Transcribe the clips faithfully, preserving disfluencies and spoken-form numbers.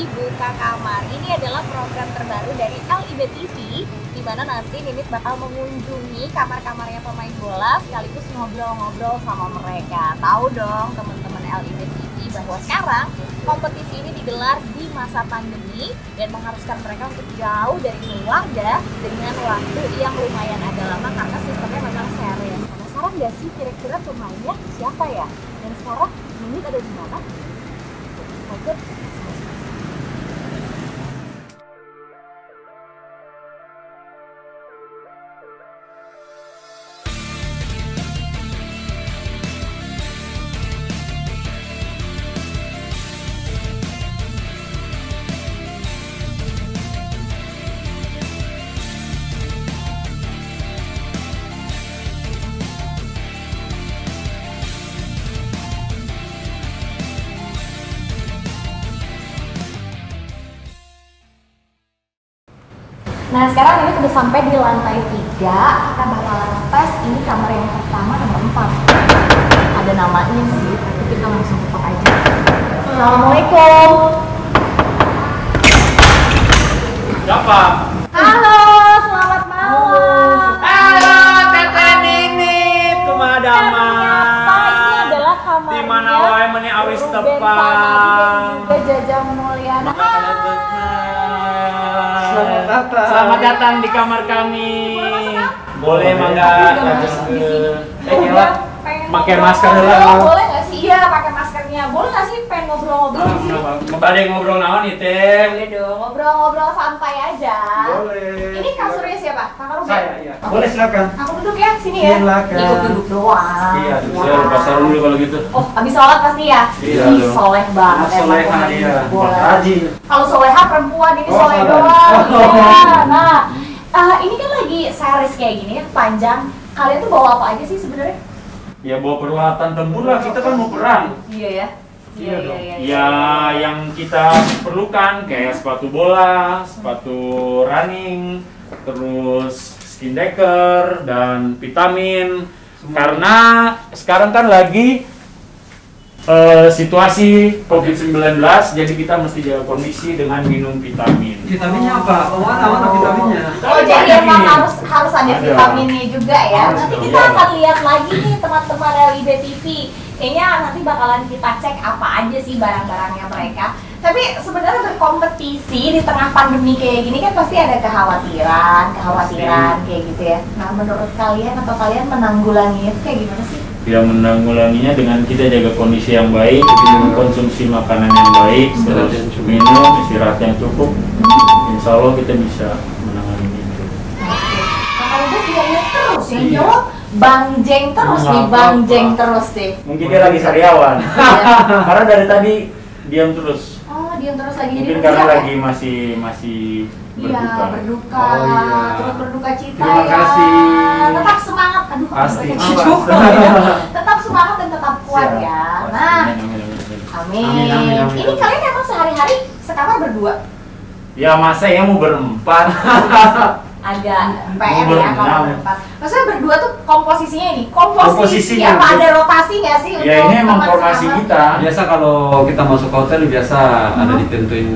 Buka Kamar. Ini adalah program terbaru dari L I B T V, di mana nanti Ninit bakal mengunjungi kamar-kamarnya pemain bola sekaligus ngobrol-ngobrol sama mereka. Tahu dong teman-teman L I B T V bahwa sekarang kompetisi ini digelar di masa pandemi dan mengharuskan mereka untuk jauh dari keluarga dengan waktu yang lumayan agak lama karena sistemnya memang serius. Penasaran nggak sih kira-kira pemainnya siapa ya? Dan sekarang Ninit ada di mana? Oke. Nah sekarang ini sudah sampai di lantai tiga, kita bakalan tes ini kamar yang pertama nomor empat. Ada namanya sih, tapi kita langsung buka aja. Assalamualaikum. Siapa? Halo, selamat malam. Halo, Teteh Ninit, kumadama. Ini adalah kamarnya. Di mana wae meni awis tepang. Juga Jajang Mulyana. Selamat datang. Selamat datang di kamar kami. Boleh mangga. Eh, gila. Pakai masker dulu. Boleh nggak sih? Iya, pakai maskernya. Boleh nggak sih pengen ngobrol-ngobrol di sini? Ada yang ngobrol naon nih, Teh? Boleh dong, ngobrol-ngobrol santai aja. Boleh. Ini kasurnya siapa? Kakak Ruben? Saya, iya. Boleh silakan. Aku duduk ya, sini ya. Silakan. Ikut duduk doang. Iya, saya lupa sarung dulu kalau gitu. Oh, habis sholat pasti ya? Iya, Ih, dong. soleh banget Mas soleha, pemain iya. bola. Rajin. Kalau soleha perempuan, ini Oh, soleh soleh. doang. Oh. Iya. Nah, eh, ini kan lagi series kayak gini kan panjang. Kalian tuh bawa apa aja sih sebenarnya? Ya bawa peralatan tempur lah, kita kan mau perang. Iya ya. Iya dong. Ya yang kita perlukan kayak sepatu bola, sepatu running, terus skin decker dan vitamin. Karena sekarang kan lagi eh, situasi covid sembilan belas, jadi kita mesti jaga kondisi dengan minum vitamin. Vitaminnya apa? Oh, mana-mana vitaminnya? Oh, jadi emang harus harus ada Ada. vitaminnya juga ya. Harus Nanti dong, kita iya. akan lihat lagi nih teman-teman L I B T V. Kayaknya nanti bakalan kita cek apa aja sih barang-barangnya mereka. Tapi sebenarnya berkompetisi di tengah pandemi kayak gini kan pasti ada kekhawatiran, kekhawatiran kayak gitu ya. Nah, menurut kalian atau kalian menanggulangi itu kayak gimana sih? Ya menanggulanginya dengan kita jaga kondisi yang baik, konsumsi makanan yang baik, terus minum istirahat yang cukup. Insya Allah kita bisa menangani itu. Kakak udah dia terus yang Iya. jawab Bang Jeng terus Nggak nih, Bang apa-apa. Jeng terus deh. Mungkin dia lagi sariawan. Iya. Karena dari tadi diam terus. Oh, diam terus lagi jadi Mungkin karena pensiap ya? lagi masih masih Iya, berduka. berduka, Oh, iya. terus berduka cita Terima ya. kasih. Tetap semangat, aduh Pasti. berduka cita juga ya. Tetap semangat dan tetap kuat Siap. ya. Pasti. Nah, Amin, amin, amin, amin. amin. Amin, amin, amin. Ini kalian emang sehari-hari sekamar berdua? Ya masa ya mau berempat. Agak P R ya Berenam. kalau berempat. Maksudnya berdua tuh komposisinya ini, komposisi Komposisinya. apa ada rotasi nggak sih Ya ini emang teman formasi sekamar? kita. Biasa kalau kita masuk hotel biasa ada ditentuin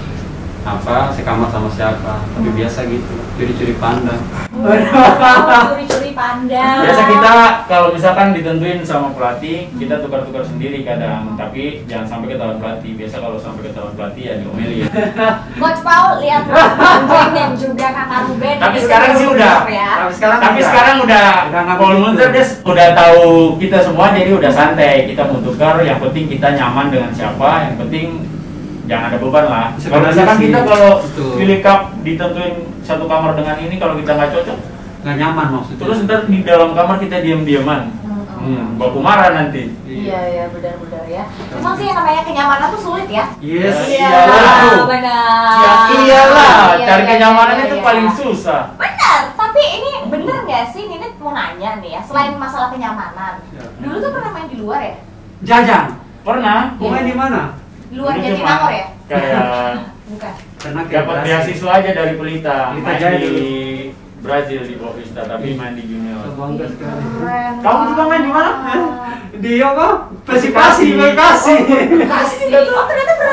apa sekamar sama siapa. Tapi biasa gitu, curi-curi pandang. Oh, curi-curi pandang. Biasa kita kalau misalkan ditentuin sama pelatih, kita tukar-tukar sendiri kadang. Tapi jangan sampai ketahuan pelatih. Biasa kalau sampai ketahuan pelatih ya diomelin. Coach Paul lihat Bang Jeng dan juga Kakak Ruben. Tapi ini sekarang sih udah. ya. Tapi sekarang Tapi udah. sekarang udah Udah nggak Paul begitu. Munzer dia udah tahu kita semua, jadi udah santai. Kita mau tukar, yang penting kita nyaman dengan siapa, yang penting jangan ada beban lah. Kalau Sebenarnya misalkan sih, kita kalau betul. pilih cup ditentuin satu kamar dengan ini, kalau kita nggak cocok, Nggak nyaman maksudnya. terus ntar di dalam kamar kita diam-diaman, hmm, baku marah nanti. Iya iya benar-benar ya. Memang sih yang namanya kenyamanan tuh sulit ya. Yes. Iya. Iya Iyalah. benar. Ya iyalah, Iya, cari iya, kenyamanan iya, itu iya. paling susah. Benar. Tapi ini bener nggak sih? Ninit mau nanya nih ya. Selain masalah kenyamanan, dulu tuh pernah main di luar ya? Jajang. Pernah? Mau main di mana? Di luar Dulu Jatinangor cuma ya? Kayak Bukan. Karena dapat beasiswa aja dari Pelita, Pelita main Jaya di dulu. Brazil di Bovista, tapi main di junior. Bangga sekali. Keren. Kamu juga main di mana? Di apa? Persipasi, Bekasi. Bekasi. Oh ternyata pernah juga di Bekasi.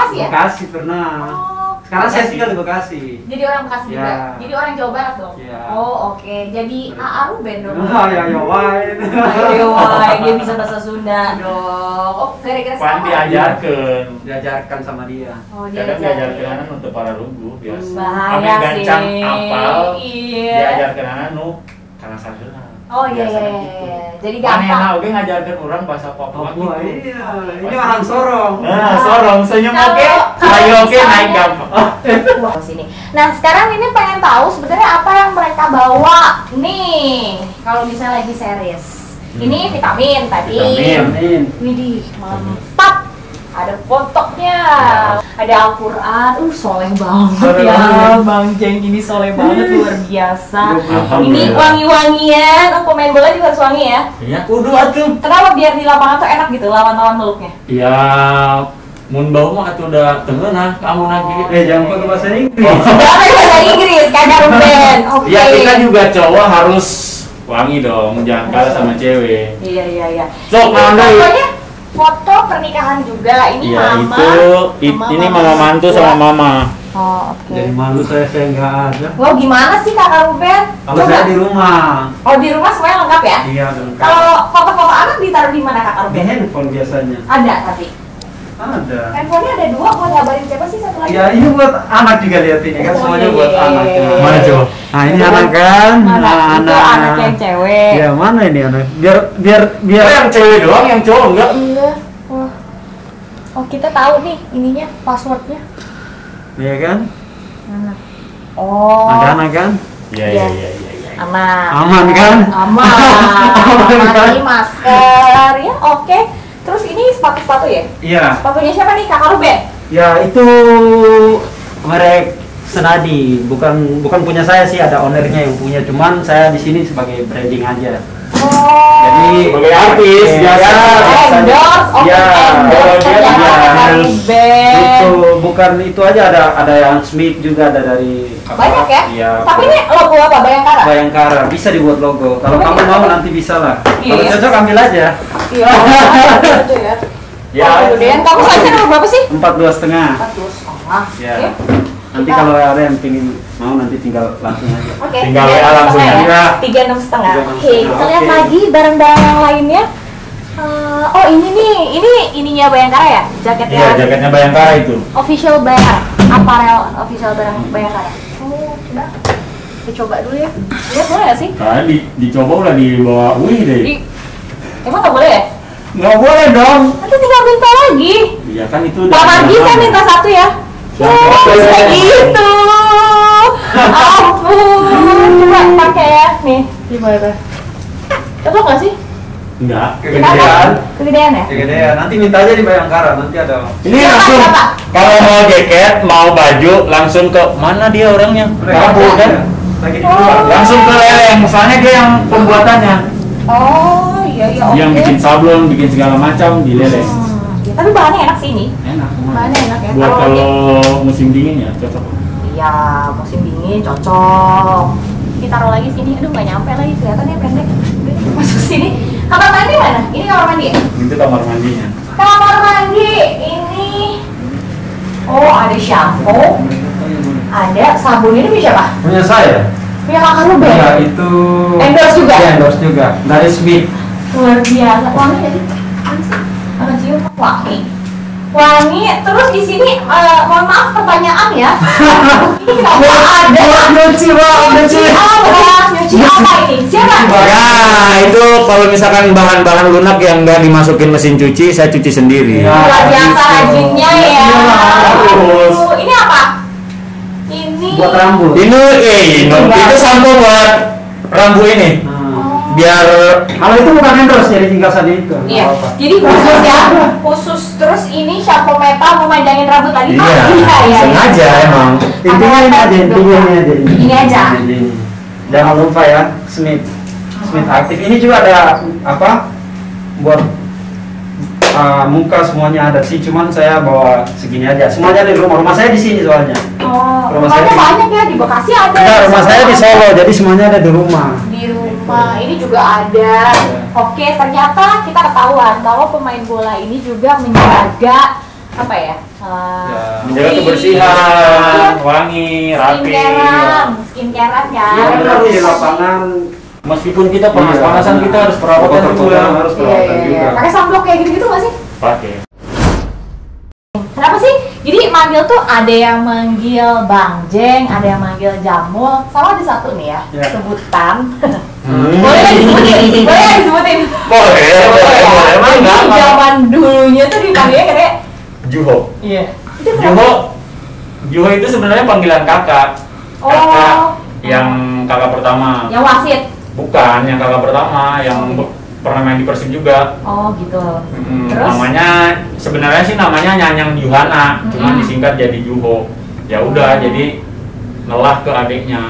Bekasi ya? Bekasi pernah. Oh. Sekarang saya tinggal di Bekasi. Jadi orang Bekasi juga. Ya. Jadi orang Jawa Barat dong. Ya. Oh, oke. Jadi A A Ruben dong. Ah, ya ya wae. Ayo, wah, dia bisa bahasa Sunda dong. Oh, gara-gara Pan sekolah. diajarkan. Diajarkan sama dia. Oh, Kadang diajarin. diajarkan anak untuk para lugu biasa. Bahaya Ame gancang sih. apal. Iya. Diajarkan anak nu karena sadar. Oh iya iya Biasanya iya. gitu. Jadi Manehna gampang. oge ngajarkeun urang bahasa Papua Oh, gitu. iya. Ini orang Sorong. Nah, sorong senyum Kalau- oke, kalau ayo oke misalnya- naik gampang. Wah, sini. Nah, sekarang ini pengen tahu sebenarnya apa yang mereka bawa nih. Kalau misalnya lagi series. Ini vitamin tadi. Vitamin. Amin. Widih, mantap. Ada fotonya, ada Al-Quran. Uh, soleh banget Soleh ya, banget. Bang Jeng ini soleh banget, luar biasa. Ini Alhamdulillah. wangi-wangian. Oh, pemain bola juga harus wangi ya. Iya, kudu atuh. Kenapa biar di lapangan tuh enak gitu lawan-lawan meluknya? Ya, mun bau mah atuh udah tengenah kamu lagi. Eh, jangan pakai bahasa Inggris. Jangan bahasa Inggris, kadar Ruben. Oke. Ya kita juga cowok harus wangi dong, jangan kalah sama cewek. Iya iya iya. Sok, Ini Mama. fotonya foto pernikahan juga. Ini Iya mama. itu, it- sama ini mama mantu sama mama. Oh oke. Jadi malu saya saya nggak ada. Wow gimana sih kakak Ruben? Kalau saya di rumah. Oh di rumah semuanya lengkap ya? Iya, lengkap. Kalau foto-foto anak ditaruh di mana kakak Di Ruben? handphone biasanya. Ada tapi. Ada. Handphonenya ada dua, mau ngabarin siapa sih satu lagi? Ya ini buat anak juga lihat ini kan Oh, semuanya iya, buat iya, anak. iya, iya. Mana coba? Nah ini anak kan. Mana? Nah, Itu anak yang cewek. Ya mana ini anak? Biar biar biar. Oh, yang cewek doang, yang cowok enggak? Iya. Wah. Oh kita tahu nih ininya passwordnya. Iya kan? Mana? Oh. Ada anak kan? Iya iya iya iya. iya. Aman. Aman kan? Aman. Aman kan? Mati masker ya. Oke. Terus ini sepatu-sepatu ya? Iya. Sepatunya siapa nih? Kakak Ruben? Ya itu merek Senadi, bukan bukan punya saya sih, ada ownernya yang punya. Cuman saya di sini sebagai branding aja. Oh. Jadi Sebagai artis, ya, biasa. endorse, oke Ya, endorse oh, dia ternyata juga Kakak harus. Ruben. itu bukan itu aja, ada ada yang Smith juga, ada dari apa? Banyak ya? Iya. Tapi ini logo apa? Bayangkara? Bayangkara bisa dibuat logo. Kalau Coba kamu kita mau coba. nanti bisa lah. Iya. Kalau cocok ambil aja. Iya. Itu ya. Ya. Oh, gedean. Kamu size nomor berapa sih? Empat dua setengah. empat puluh setengah. Ya. Oke. Nanti Kita- kalau ada yang pingin mau nanti tinggal langsung aja. Oke, Tinggal tiga W A enam langsung setengah ya. Tiga enam setengah. Tiga enam Oke, kita setengah, lihat oke. lagi barang-barang yang lainnya. Eh, oh ini nih, ini ininya Bayangkara ya, jaketnya. Iya, jaketnya Bayangkara itu. Official Bayangkara, apparel official barang Bayangkara. Oh, coba. Kita coba dulu ya. Lihat boleh nggak sih? Nah, di, dicoba udah dibawa wih deh. Di, emang nggak boleh ya? Nggak boleh dong. Nanti tinggal minta lagi. Iya kan itu Pak Margi saya minta satu ya. Ya, Oh, oke. bisa gitu. Ampun. Coba pakai ya. Nih, gimana? Cocok nggak sih? Enggak. Kegedean. Kegedean ya? Kegedean. Nanti minta aja di Bayangkara, nanti ada. Ini Siapa, langsung siapa? kalau mau jaket, mau baju, langsung ke mana dia orangnya? Prabu kan? Lagi di Oh. luar. Langsung ke leleng, soalnya dia yang pembuatannya. Oh, iya iya oke. Yang bikin sablon, bikin segala macam di leleng. Hmm, ya, tapi bahannya enak sih ini. Enak. Bahannya enak ya. Buat Kalau kalau musim dingin ya cocok. iya, musim dingin cocok. Kita taruh lagi sini. Aduh, nggak nyampe lagi. Kelihatannya pendek. Udah, masuk sini. Kamar mandi mana? Ini kamar mandi ya? Itu kamar mandinya. Kamar mandi ini. Oh, ada shampoo. Ada sabun. Ini punya siapa? Punya saya. Punya kakak lu, Ben? Ya itu. Endorse juga? Iya, endorse juga. Dari Smith. Luar biasa. Wangi nggak sih? Wangi sih? Akan cium wangi. Wangi. Terus di sini, eh, mohon maaf pertanyaan ya. Ini kenapa ada? Nyuci, Pak, nyuci. Apa? Nyuci apa ini? Siapa? Ya, itu kalau misalkan bahan-bahan lunak yang nggak dimasukin mesin cuci, saya cuci sendiri. Ya. Luar biasa rajinnya ya. Iya, harus. Aduh, ini apa? Ini. Buat rambut. Ini, eh, ini, itu sampo buat rambu ini. Nah. Biar Kalau itu bukan endorse, jadi tinggal saja itu. Nggak Iya, apa-apa. jadi khusus ya, khusus. Terus ini shampoo metal memanjangin rambut tadi. iya, Ah, iya, iya. sengaja emang. Intinya ini aja, intinya ini aja. Ini aja. Ini. Jangan lupa ya, Smith. Smith aktif. Ini juga ada apa? Buat uh, muka semuanya ada sih, cuman saya bawa segini aja. Semuanya di rumah. Rumah saya di sini soalnya. Oh, Rumah rumahnya saya- banyak ya, di Bekasi ada. Enggak, rumah saya di Solo, jadi semuanya ada di rumah. Di rumah, ini juga ada. Oke, ternyata kita ketahuan kalau pemain bola ini juga menjaga apa ya? Uh, Ya. Menjaga kebersihan, wangi, rapi. Skincarean, skincarean kan. Ya, benar di lapangan. Meskipun kita panas-panasan, Iya. kita harus perawatan juga. Kotor-kotoran harus Iya, perawatan iya, juga. iya. Pakai sunblock kayak gitu-gitu nggak sih? Pakai. Kenapa sih? Jadi manggil tuh ada yang manggil Bang Jeng, ada yang manggil Jamul, sama ada satu nih ya, Ya. sebutan. Hmm. Boleh nggak disebutin? Boleh nggak disebutin? Boleh, boleh, boleh. Emang Jadi enggak apa? zaman dulunya tuh dipanggilnya kayak Juho. iya. Itu kenapa? Juho. Juho itu sebenarnya panggilan kakak. Oh. Kakak yang kakak pertama. Yang wasit. Bukan, yang kakak pertama yang be- pernah main di Persib juga. Oh gitu. Hmm, Terus? namanya sebenarnya sih namanya Nyanyang Yuhana, cuma Mm-mm. disingkat jadi Juho. Ya udah, Oh. jadi nelah ke adiknya.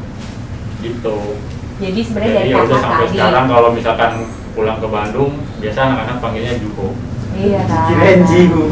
Gitu. Jadi sebenarnya Jadi dari ya udah kakak sampai tadi. sekarang kalau misalkan pulang ke Bandung, biasa anak-anak panggilnya Juho. Iya kan. Kirain Jihu.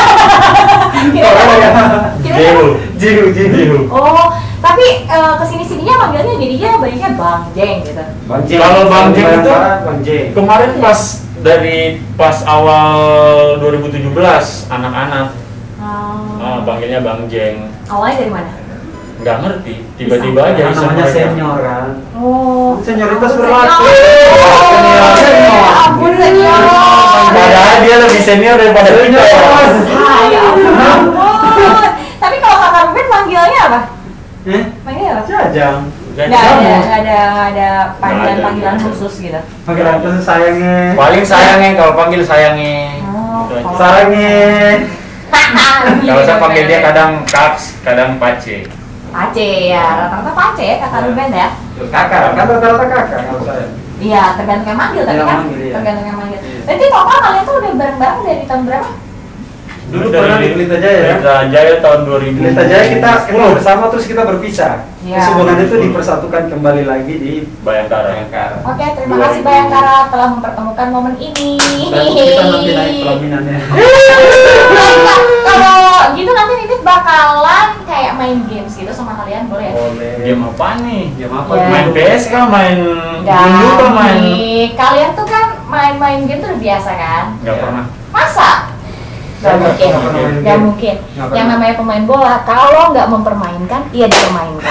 Kira-kira. Kira-kira. Jiho. Jihu, Jihu. Jiho. Oh, tapi eh, kesini-sininya manggilnya jadinya banyaknya Bang Jeng gitu. Bang Jeng. Kalau Bang Jeng itu Bang Jeng. kemarin pas dari pas awal dua ribu tujuh belas anak-anak Oh. ah, panggilnya Bang Jeng. Awalnya dari mana? Nggak ngerti, tiba-tiba aja Karena iseng namanya mereka. senior kan. Oh. Senioritas Oh, berlaku. senior. Senior. Ampun senior. Padahal dia lebih senior daripada kita. Ah, ya ampun. Tapi kalau kakak Ruben manggilnya apa? Eh, Manggilnya apa? Jajang. Nggak ada, nggak ada, nggak ada panggilan-panggilan Nggak ada. khusus gitu. Panggilan khusus sayangnya. Paling sayangnya kalau panggil sayangnya. Oh, Gitu aja. kalau- Sarangnya. Kalau saya panggil dia kadang Kaks, kadang Pace. Pace ya, rata-rata Pace ya kakak Ya. Ruben ya. Kakak, kan rata-rata kakak kalau saya. Iya, tergantung yang manggil tapi Iya, kan manggil, iya. tergantung yang manggil. Iya. Berarti total kalian tuh udah bareng-bareng dari tahun berapa? Dulu pernah di Pelita Jaya ya. Pelita Jaya tahun dua ribu. Pelita Jaya kita kita bersama terus kita berpisah. Iya. Terus hubungan itu dipersatukan kembali lagi di Bayangkara. Bayangkara. Oke, terima dua kasih ribu. Bayangkara telah mempertemukan momen ini. Dan kita nanti naik pelaminannya. Baiklah, kalau gitu nanti Nitip bakalan kayak main games gitu sama kalian boleh ya? Boleh. Game apa nih? Game apa? Ya. Main P S kah? Main Dan Gundu kah? Main? kalian tuh kan main-main game tuh udah biasa kan? Nggak Ya. pernah. Masa? Gak Saya nggak mungkin, pernah main gak game. mungkin. Nggak Yang pernah. namanya pemain bola, kalau nggak mempermainkan, ia dipermainkan.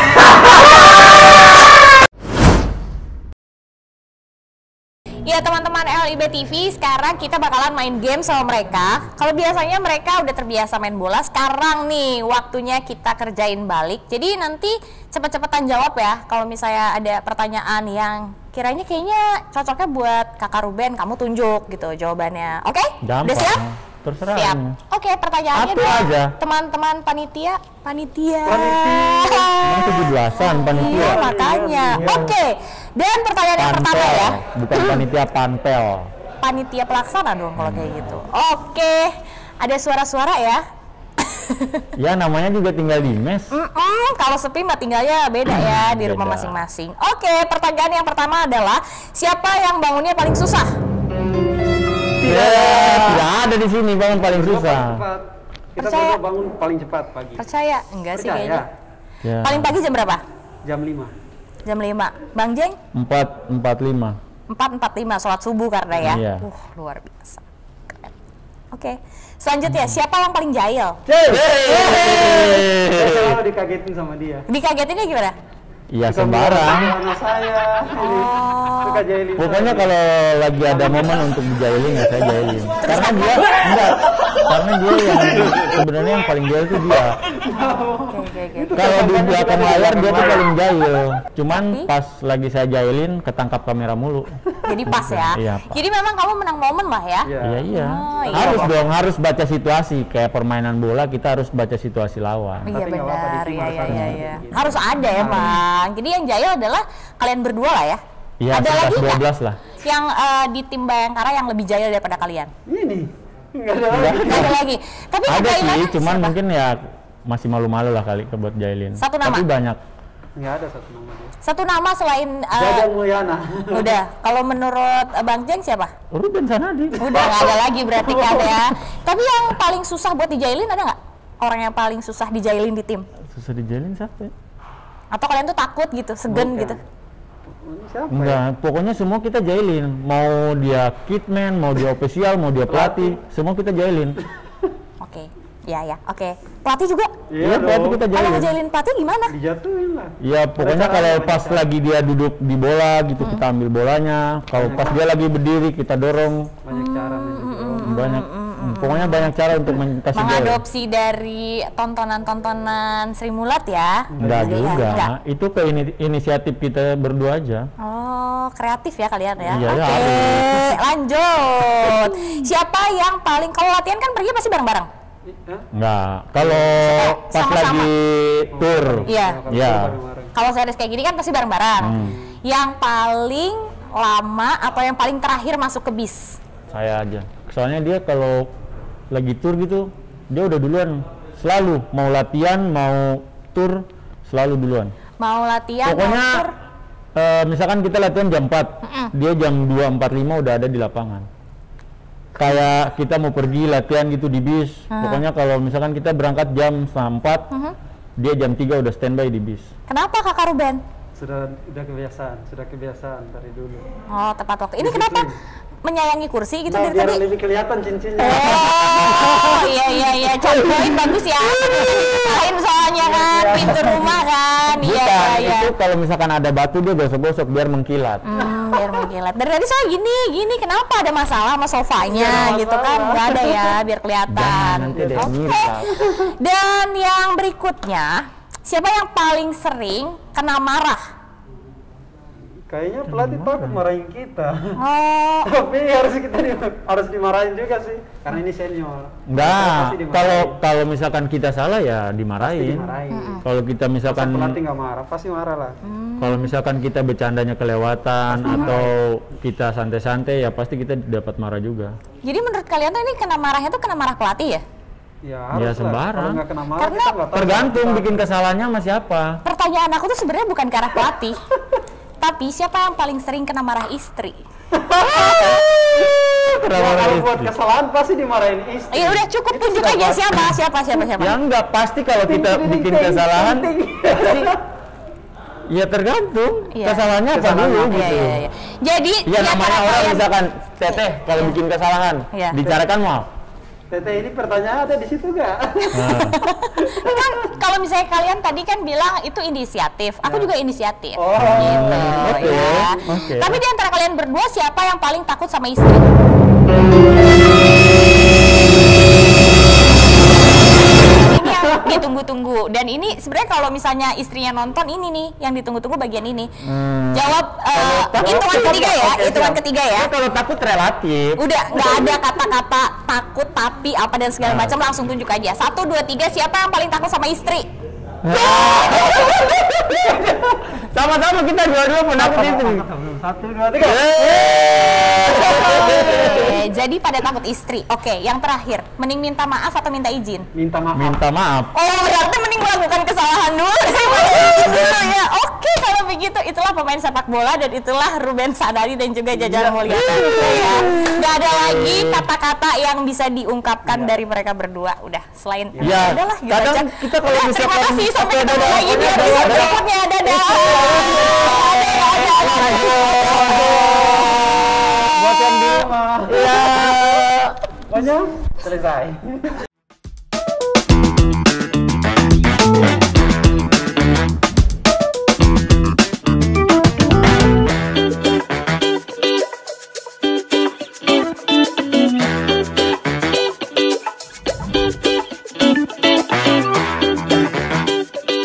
Ya teman-teman L I B T V, sekarang kita bakalan main game sama mereka. Kalau biasanya mereka udah terbiasa main bola, sekarang nih waktunya kita kerjain balik. Jadi nanti cepet-cepetan jawab ya. Kalau misalnya ada pertanyaan yang kiranya kayaknya cocoknya buat kakak Ruben, kamu tunjuk gitu jawabannya. Oke? Gampang. Udah siap? Terserah. Siap. Oke, pertanyaannya Apa adalah aja? teman-teman panitia, panitia. Emang tujuh belasan panitia. Iya, makanya. Iya. Oke. Dan pertanyaan yang pertama Panpel, ya. bukan panitia panpel. Panitia pelaksana dong kalau kayak gitu. Oke. Ada suara-suara ya. Ya namanya juga tinggal di mes. Mm-mm, kalau sepi mah tinggalnya beda ya di rumah Beda. masing-masing. Oke, pertanyaan yang pertama adalah siapa yang bangunnya paling susah? Ya, tidak ada di sini bangun paling susah. Cepat. Kita Percaya. berdua bangun paling cepat pagi. Percaya? Enggak sih kayaknya. Percaya. Ya. Paling pagi jam berapa? Jam lima. Jam lima. Bang Jeng? Empat empat lima. empat empat puluh lima sholat subuh karena ya. Iya. Uh, luar biasa. Keren. Oke. Selanjutnya, siapa yang paling jahil? Saya selalu dikagetin sama dia. Dikagetinnya gimana? Ya Suka sembarang. bilang, "Anak saya ini Oh. suka jahilin Pokoknya saya." kalau lagi ada momen untuk dijailin ya saya jailin. Karena dia enggak, karena dia yang sebenarnya yang paling jahil itu dia. Oke, oke, oke. Kalau di belakang layar dia tuh paling jahil. Cuman Tapi? pas lagi saya jailin ketangkap kamera mulu. Jadi pas ya. Iya, pas. Jadi memang kamu menang momen lah ya. Iya. Iya iya. Oh, iya. Harus dong, harus baca situasi. Kayak permainan bola kita harus baca situasi lawan. Iya Tapi nggak apa-apa, benar, di tim iya harus iya ada iya. sedikit iya. gitu. Harus ada ya bang. Jadi yang jahil adalah kalian berdua lah ya. Iya, Ada lagi sebelas dua nggak belas lah. yang eh, di tim Bayangkara yang lebih jahil daripada kalian? Ini nggak ada lagi. Nggak ada lagi. Tapi Ada kejahilannya sih, cuman siapa? mungkin ya masih malu-malu lah kali ke buat jailin. Satu nama? Tapi banyak. Nggak ada satu nama dia. Satu nama selain eh, Jajang Mulyana. udah. Kalau menurut eh, Bang Jeng siapa? Ruben Sanadi. Udah nggak ada lagi berarti kan ya. Tapi yang paling susah buat dijailin ada nggak? Orang yang paling susah dijailin di tim? Susah dijailin siapa ya? Atau kalian tuh takut gitu, segan Bukan. gitu? Ini siapa ya? Enggak, pokoknya semua kita jailin. Mau dia kitman, mau dia official, mau dia pelatih, semua kita jailin. Oke, Oke. Ya ya, oke. Pelatih juga? Iya, pelatih kita Kalau jailin. ngejailin pelatih gimana? Dijatuhin lah. Ya pokoknya kalau pas lagi dia duduk di bola gitu Hmm. kita ambil bolanya. Kalau pas dia lagi berdiri kita dorong. Banyak cara nih. Banyak, pokoknya banyak cara untuk kasih gol. Mengadopsi dari tontonan-tontonan Sri Mulat ya? Enggak Jadi ya, juga, enggak. itu ke ini- inisiatif kita berdua aja. Oh, kreatif ya kalian ya? Iya, Oke, ya, lanjut. Siapa yang paling, kalau latihan kan pergi pasti bareng-bareng? Enggak, kalau pas sama-sama. lagi tour. Iya. Iya. Kalau series kayak gini kan pasti bareng-bareng. Hmm. Yang paling lama atau yang paling terakhir masuk ke bis? Saya aja. Soalnya dia kalau lagi tour gitu, dia udah duluan. Selalu mau latihan, mau tour, selalu duluan. Mau latihan, Pokoknya mau tour? eh, misalkan kita latihan jam empat, dia jam dua empat puluh lima udah ada di lapangan. Kayak kita mau pergi latihan gitu di bis. Pokoknya kalau misalkan kita berangkat jam setengah empat, dia jam tiga udah standby di bis. Kenapa Kakak Ruben? Sudah udah kebiasaan, sudah kebiasaan dari dulu. Oh, tepat waktu. Ini kenapa menyayangi kursi gitu Nah, dari biar tadi? lebih kelihatan cincinnya. Oh, iya iya iya, contohin bagus ya. Lain soalnya kan, pintu rumah kan. Iya Bukan, iya iya. itu kalau misalkan ada batu dia gosok-gosok biar mengkilat. Hmm, biar mengkilat. Dari tadi saya gini, gini kenapa ada masalah sama sofanya Nggak ada gitu kan? masalah. Nggak ada ya, biar kelihatan. Jangan, nanti ada yang Oke. ngirap. Dan yang berikutnya, siapa yang paling sering kena marah? Kayaknya pelatih takut marahin kita. Oh, Tapi harus kita di, harus dimarahin juga sih, karena ini senior. Enggak, Pasti dimarahin. kalau kalau misalkan kita salah ya Pasti dimarahin. dimarahin. Kalau kita Masa misalkan pelatih nggak marah, pasti marah lah. kalau misalkan kita bercandanya kelewatan atau kita santai-santai ya pasti kita dapat marah juga. jadi menurut kalian tuh ini kena marahnya tuh kena marah pelatih ya? Ya harus lah. sembarang. Kalau nggak kena marah Karena kita nggak tahu. Tergantung bikin kesalahannya sama siapa. Pertanyaan aku tuh sebenarnya bukan ke arah pelatih, tapi siapa yang paling sering kena marah istri? Ya, kalau buat kesalahan pasti dimarahin istri. Ya udah cukup Itu tunjuk sudah aja pasti. siapa siapa siapa siapa. Ya enggak, pasti kalau kita Ting, ting, bikin ting, kesalahan ting, ting. pasti ya tergantung Iya. kesalahannya apa Kesalahan dulu apa? Iya gitu. iya iya. Jadi Ya di namanya antara orang kalian- misalkan teteh kalau bikin kesalahan Iya. bicarakan mau. Teteh ini pertanyaan ada di situ nggak? Nah, kan kalau misalnya kalian tadi kan bilang itu inisiatif, aku juga inisiatif. Oh. Gitu Oke, ya. oke. Tapi di antara kalian berdua siapa yang paling takut sama istri? Ini yang ditunggu-tunggu dan ini sebenarnya kalau misalnya istrinya nonton ini nih yang ditunggu-tunggu bagian ini. Hmm. Jawab eh, hitungan ketiga ya, hitungan ketiga ya. Ya kalau takut relatif. Udah nggak ada kata-kata takut tapi apa dan segala macam, langsung tunjuk aja. Satu dua tiga, siapa yang paling takut sama istri? Sama-sama kita dua-dua penakut itu. Satu, dua, tiga. Oke, jadi pada takut istri. Oke, yang terakhir, mending minta maaf atau minta izin? Minta maaf. Minta maaf. Oh, berarti mending melakukan kesalahan dulu daripada izin dulu ya. Oke, kalau begitu itulah pemain sepak bola dan itulah Ruben Sadari dan juga jajaran Mulyana ya. Gak ada lagi kata-kata yang bisa diungkapkan dari mereka berdua. Udah, selain Ya, udahlah gitu kadang aja. kita kalau Udah, misalkan- terima kasih, sampai Oke, ketemu dadah. lagi di Dadah, episode dadah. berikutnya. Dadah. Dadah, dadah. Buat yang di rumah. Iya. Pokoknya selesai.